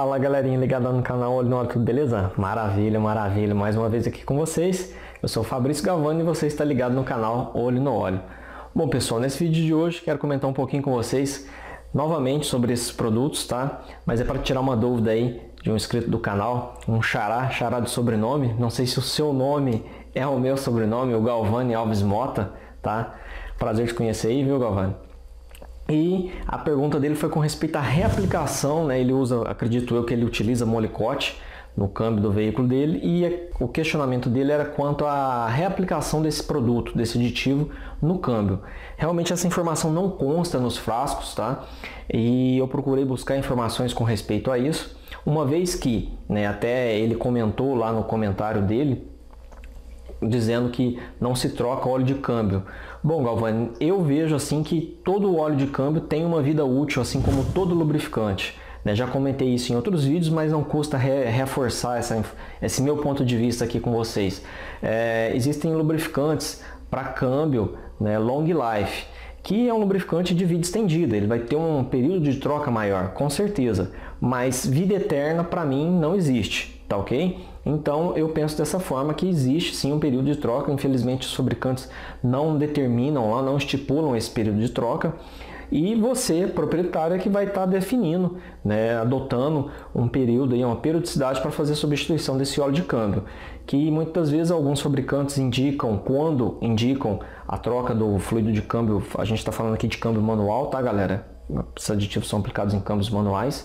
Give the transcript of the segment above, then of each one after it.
Fala galerinha ligada no canal Olho no Óleo, tudo beleza? Maravilha, maravilha, mais uma vez aqui com vocês. Eu sou o Fabrício Galvani e você está ligado no canal Olho no Óleo. Bom pessoal, nesse vídeo de hoje quero comentar um pouquinho com vocês novamente sobre esses produtos, tá? Mas é para tirar uma dúvida aí de um inscrito do canal, um xará de sobrenome. Não sei se o seu nome é o meu sobrenome, o Galvani Alves Mota, tá? Prazer te conhecer aí, viu Galvani? E a pergunta dele foi com respeito à reaplicação, né? Ele usa, acredito eu que ele utiliza molecote no câmbio do veículo dele e o questionamento dele era quanto à reaplicação desse produto, desse aditivo no câmbio. Realmente essa informação não consta nos frascos, tá? E eu procurei buscar informações com respeito a isso, uma vez que, né, até ele comentou lá no comentário dele, dizendo que não se troca óleo de câmbio. Bom, Galvani, eu vejo assim que todo óleo de câmbio tem uma vida útil, assim como todo lubrificante. Né? Já comentei isso em outros vídeos, mas não custa reforçar esse meu ponto de vista aqui com vocês. Existem lubrificantes para câmbio, né, long life, que é um lubrificante de vida estendida, ele vai ter um período de troca maior, com certeza, mas vida eterna para mim não existe, tá ok? Então eu penso dessa forma, que existe sim um período de troca. Infelizmente os fabricantes não determinam lá, não estipulam esse período de troca, e você, proprietário, é que vai estar definindo, né, adotando um período, uma periodicidade para fazer a substituição desse óleo de câmbio, que muitas vezes alguns fabricantes indicam, quando indicam a troca do fluido de câmbio. A gente está falando aqui de câmbio manual, tá galera? Esses aditivos são aplicados em câmbios manuais.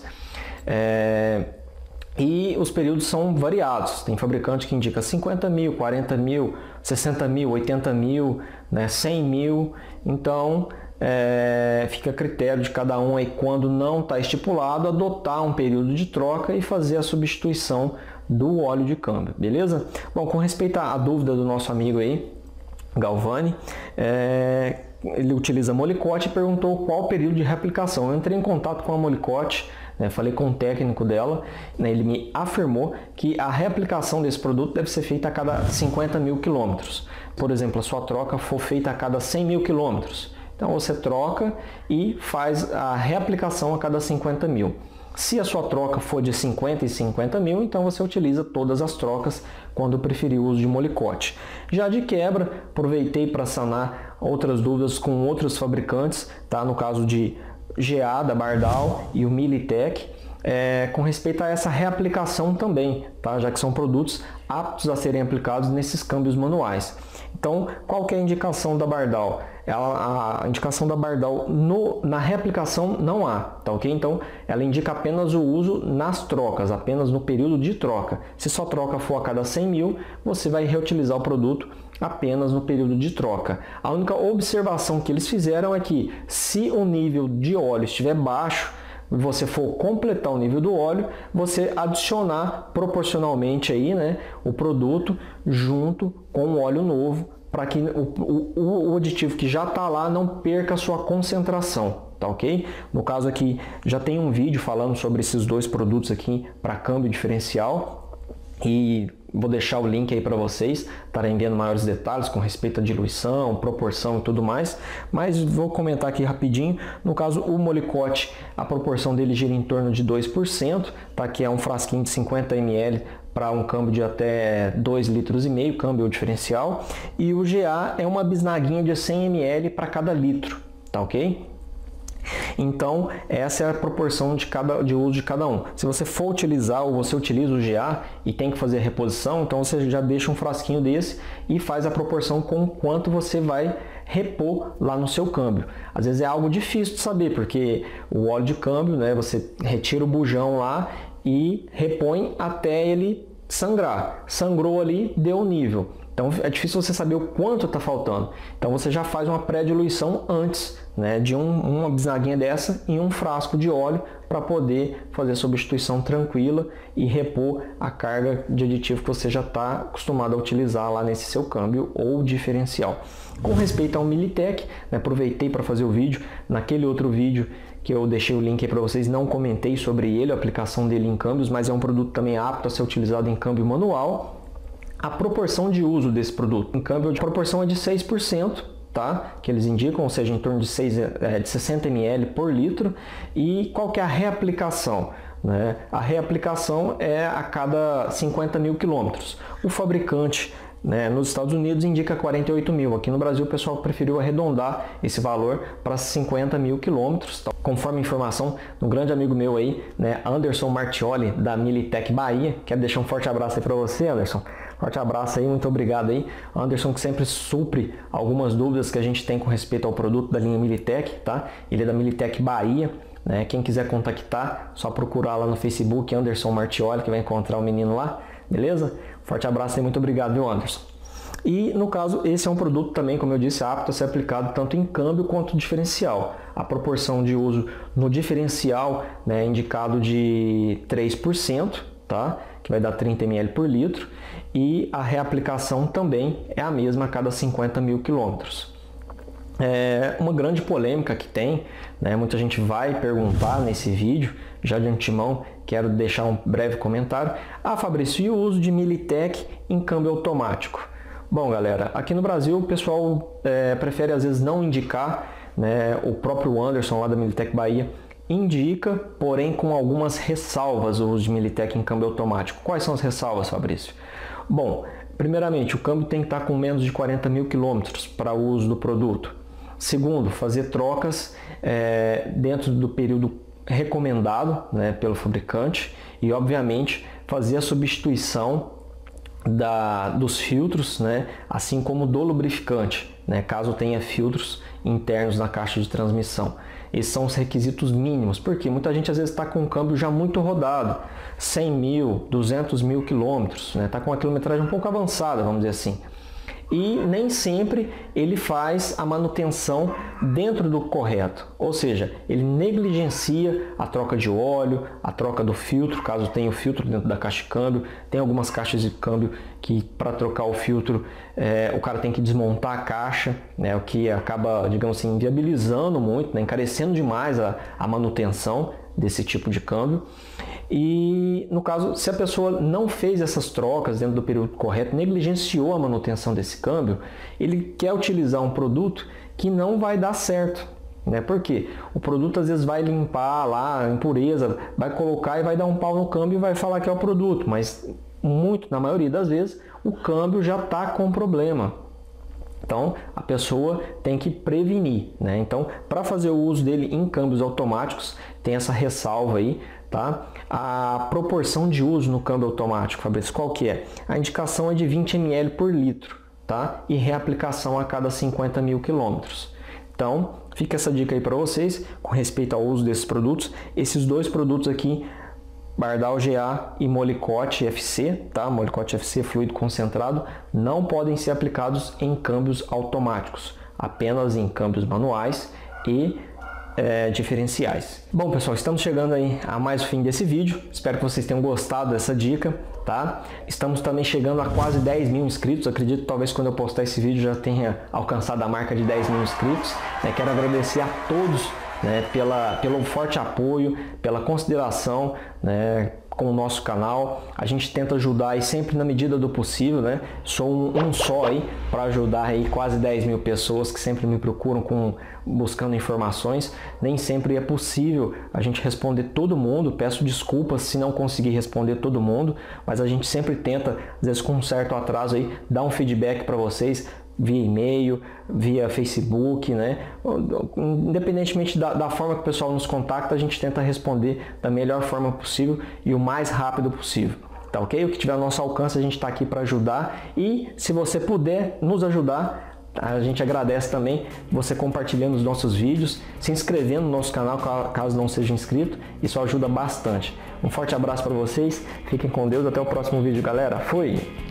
E os períodos são variados. Tem fabricante que indica 50 mil, 40 mil, 60 mil, 80 mil, né, 100 mil. Então fica a critério de cada um aí, quando não está estipulado, adotar um período de troca e fazer a substituição do óleo de câmbio, beleza? Bom, com respeito à dúvida do nosso amigo aí, Galvani, ele utiliza molecote e perguntou qual o período de reaplicação. Eu entrei em contato com a molecote, né, falei com o técnico dela, né, ele me afirmou que a reaplicação desse produto deve ser feita a cada 50 mil quilômetros. Por exemplo, a sua troca for feita a cada 100 mil quilômetros. Então você troca e faz a reaplicação a cada 50 mil. Se a sua troca for de 50 e 50 mil, então você utiliza todas as trocas quando preferir o uso de molecote. Já de quebra, aproveitei para sanar outras dúvidas com outros fabricantes, tá? No caso de GA da Bardal e o Militech, com respeito a essa reaplicação também, tá? Já que são produtos aptos a serem aplicados nesses câmbios manuais. Então, qual que é a indicação da Bardal? A indicação da Bardal na reaplicação não há, tá ok? Então, ela indica apenas o uso nas trocas, apenas no período de troca. Se sua troca for a cada 100 mil, você vai reutilizar o produto apenas no período de troca. A única observação que eles fizeram é que, se o nível de óleo estiver baixo, você for completar o nível do óleo, você adicionar proporcionalmente aí, né, o produto junto com o óleo novo, para que o aditivo que já está lá não perca a sua concentração, tá ok? No caso aqui já tem um vídeo falando sobre esses dois produtos aqui para câmbio diferencial, e vou deixar o link aí para vocês estarem vendo maiores detalhes com respeito à diluição, proporção e tudo mais, mas vou comentar aqui rapidinho. No caso, o molecote, a proporção dele gira em torno de 2%, tá? Que é um frasquinho de 50 ml para um câmbio de até 2,5 litros, câmbio diferencial, e o GA é uma bisnaguinha de 100 ml para cada litro, tá ok? Então essa é a proporção de uso de cada um. Se você for utilizar, ou você utiliza o GA e tem que fazer a reposição, então você já deixa um frasquinho desse e faz a proporção com quanto você vai repor lá no seu câmbio. Às vezes é algo difícil de saber, porque o óleo de câmbio, né, você retira o bujão lá e repõe até ele sangrar. Sangrou ali, deu o nível. Então é difícil você saber o quanto está faltando. Então você já faz uma pré-diluição antes, né, de uma bisnaguinha dessa em um frasco de óleo, para poder fazer a substituição tranquila e repor a carga de aditivo que você já está acostumado a utilizar lá nesse seu câmbio ou diferencial. Com respeito ao Militech, né, aproveitei para fazer o vídeo. Naquele outro vídeo que eu deixei o link aí para vocês, não comentei sobre ele, a aplicação dele em câmbios, mas é um produto também apto a ser utilizado em câmbio manual. A proporção de uso desse produto em câmbio, a proporção é de 6%, tá? Que eles indicam, ou seja, em torno de 60 ml por litro. E qual que é a reaplicação? né? A reaplicação é a cada 50 mil quilômetros. O fabricante, né, nos Estados Unidos indica 48 mil. Aqui no Brasil o pessoal preferiu arredondar esse valor para 50 mil quilômetros. Então, conforme a informação de um grande amigo meu aí, né, Anderson Martioli, da Militec Bahia. Quero deixar um forte abraço aí para você, Anderson. Forte abraço aí, muito obrigado aí. Anderson, que sempre supre algumas dúvidas que a gente tem com respeito ao produto da linha Militec, tá? Ele é da Militec Bahia, né? Quem quiser contactar, só procurar lá no Facebook Anderson Martioli, que vai encontrar o menino lá, beleza? Forte abraço e muito obrigado, viu, Anderson? E no caso, esse é um produto também, como eu disse, apto a ser aplicado tanto em câmbio quanto diferencial. A proporção de uso no diferencial, né, é indicado de 3%, tá? Que vai dar 30 ml por litro, e a reaplicação também é a mesma a cada 50 mil quilômetros. É uma grande polêmica que tem, né? Muita gente vai perguntar nesse vídeo, já de antemão quero deixar um breve comentário. Fabrício, e o uso de Militec em câmbio automático? Bom, galera, aqui no Brasil o pessoal prefere às vezes não indicar, né? O próprio Anderson lá da Militec Bahia indica, porém com algumas ressalvas, o uso de Militec em câmbio automático. Quais são as ressalvas, Fabrício? Bom, primeiramente, o câmbio tem que estar com menos de 40 mil quilômetros para o uso do produto. Segundo, fazer trocas dentro do período recomendado, né, pelo fabricante, e obviamente fazer a substituição dos filtros, né, assim como do lubrificante, né, caso tenha filtros internos na caixa de transmissão. Esses são os requisitos mínimos, porque muita gente às vezes está com o câmbio já muito rodado, 100 mil, 200 mil quilômetros, né, está com a quilometragem um pouco avançada, vamos dizer assim. E nem sempre ele faz a manutenção dentro do correto, ou seja, ele negligencia a troca de óleo, a troca do filtro, caso tenha o filtro dentro da caixa de câmbio. Tem algumas caixas de câmbio que para trocar o filtro o cara tem que desmontar a caixa, né, o que acaba, digamos assim, inviabilizando muito, né, encarecendo demais a manutenção desse tipo de câmbio. E no caso, se a pessoa não fez essas trocas dentro do período correto, negligenciou a manutenção desse câmbio, ele quer utilizar um produto que não vai dar certo, né? Porque o produto às vezes vai limpar lá a impureza, vai colocar e vai dar um pau no câmbio e vai falar que é o produto, mas na maioria das vezes o câmbio já está com problema. Então a pessoa tem que prevenir, né? Então, para fazer o uso dele em câmbios automáticos, tem essa ressalva aí, tá? A proporção de uso no câmbio automático, Fabrício, qual que é? A indicação é de 20 ml por litro, tá? E reaplicação a cada 50 mil quilômetros. Então, fica essa dica aí para vocês com respeito ao uso desses produtos. Esses dois produtos aqui, Bardal GA e Molykote FC, tá? Molykote FC fluido concentrado, não podem ser aplicados em câmbios automáticos, apenas em câmbios manuais e diferenciais. Bom, pessoal, estamos chegando aí a mais o fim desse vídeo. Espero que vocês tenham gostado dessa dica, tá? Estamos também chegando a quase 10 mil inscritos. Acredito que talvez quando eu postar esse vídeo já tenha alcançado a marca de 10 mil inscritos, né? Quero agradecer a todos, né, pelo forte apoio, pela consideração, né, com o nosso canal. A gente tenta ajudar aí sempre na medida do possível, né? Sou um só aí para ajudar aí quase 10 mil pessoas que sempre me procuram buscando informações. Nem sempre é possível a gente responder todo mundo. Peço desculpas se não conseguir responder todo mundo, mas a gente sempre tenta, às vezes com um certo atraso aí, dar um feedback para vocês via e-mail, via Facebook, né? Independentemente da forma que o pessoal nos contacta, a gente tenta responder da melhor forma possível e o mais rápido possível. Tá ok? O que tiver ao nosso alcance, a gente está aqui para ajudar, e se você puder nos ajudar, a gente agradece também você compartilhando os nossos vídeos, se inscrevendo no nosso canal caso não seja inscrito. Isso ajuda bastante. Um forte abraço para vocês, fiquem com Deus, até o próximo vídeo, galera. Fui!